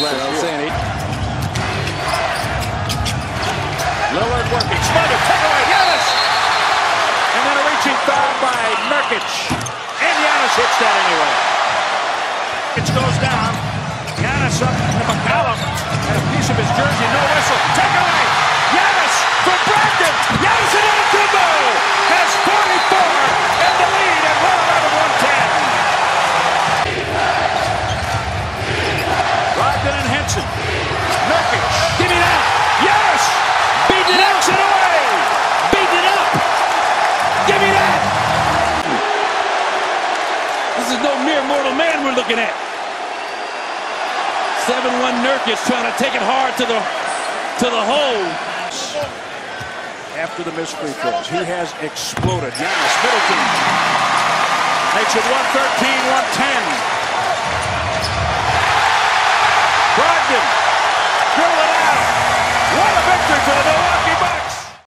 last year. Saying Lillard working, smothered, takeaway, Giannis! And then a reaching foul by Nurkic. And Giannis hits that anyway. It goes down. Giannis up to McCollum. And a piece of his jersey, no whistle. Takeaway! Giannis for Brandon! Giannis Antetokounmpo has 44 and the lead at 111-110. Brogdon and Henson. Nurkic, give me that! Giannis! Beat it out and away! Beat it up! Give me that! this is no mere mortal man we're looking at. 7-1 Nurkic trying to take it hard to the hole. After the missed free throws, he has exploded. Giannis Middleton makes it 113-110.